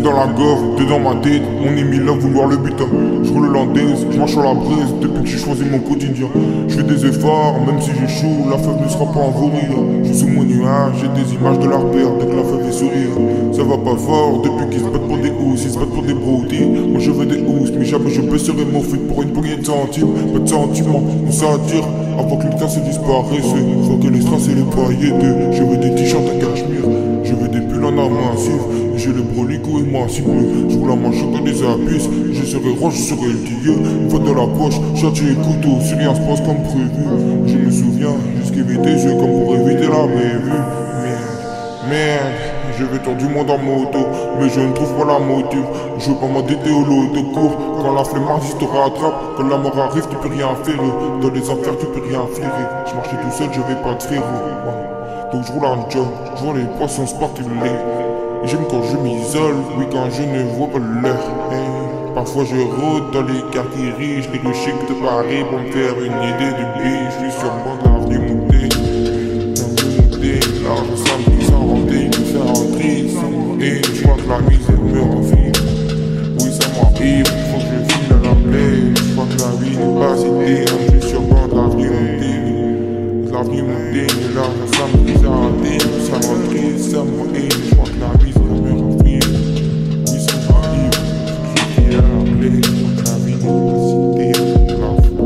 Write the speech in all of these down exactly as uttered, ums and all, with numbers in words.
dans la gove, t'es dans ma tête, on est mille à vouloir le butin. Je roule l'andaise, je marche sur la brise depuis que j'ai choisi mon quotidien. Je fais des efforts, même si j'échoue, la feuve ne sera pas en rire. Je suis sous mon nuage, j'ai des images de leur père dès que la feuve est sourire. Ça va pas fort depuis qu'ils se battent pour des housses, ils se battent pour des broutilles. Moi je veux des housses, mais jamais je baisserai mon feed pour une poignée de centimes. Pas de sentiments, on s'attire avant que le temps se disparaisse. Faut que les strass et les paillettes. Je veux des t-shirts à cachemire, je veux des pulls en arme massif. J'ai le brolico et moi si bleu. Je roule à ma choc des abysses. Je serai roche, je serai le dieu. Faut de la poche, chargé et couteau. Si rien se passe comme prévu. Je me souviens, j'esquivais des yeux comme pour éviter la bévue. Merde, merde. Je vais tour du monde en moto, mais je ne trouve pas la motive. Je veux pas m'endetter au lot de cours. Quand la flemmardise te rattrape, quand la mort arrive, tu peux rien faire. Dans les enfers, tu peux rien flairer. Je marchais tout seul, je vais pas te faire. Donc je roule en job, je vois les poissons sparculer. J'aime quand je m'isole, oui quand je ne vois pas l'heure. Hey. Parfois je rôde dans les quartiers riches, les rues chics de Paris pour me faire une idée du pays. Je suis sur le bord de l'avenue montée, l'avenue montée, l'argent ça me fait rentrer, me faire rentrer, ça m'arrive, je vois que la misère me renfile. Oui ça m'arrive, faut que je file à la plaie, je crois que la vie n'est pas si terrible, je suis sur le bord de l'avenue montée, l'avenue montée, l'argent ça me fait rentrer, me faire rentrer, ça m'arrive, je crois que la misère me renfile. Oui ça m'arrive, je suis à la plaie, je crois que la vie n'est pas si terrible, la foi.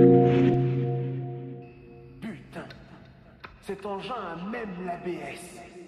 Putain, cet engin a même l'A B S.